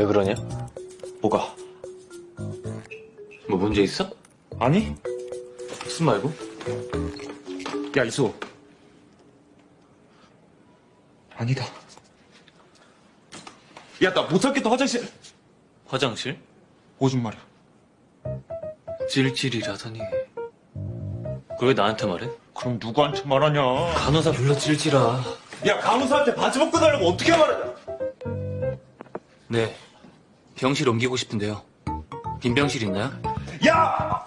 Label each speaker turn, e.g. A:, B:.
A: 왜 그러냐?
B: 뭐가?
A: 뭐 문제 있어?
B: 아니?
A: 무슨 말고?
B: 야, 이수. 아니다. 야, 나 못 살겠다, 화장실.
A: 화장실?
B: 오줌 마려.
A: 찔찔이라더니. 그걸 왜 나한테 말해?
B: 그럼 누구한테 말하냐?
A: 간호사 불러 찔찔아.
B: 야, 간호사한테 바지 벗고 달라고 어떻게 말하냐?
A: 네. 병실 옮기고 싶은데요. 빈 병실 있나요?
B: 야!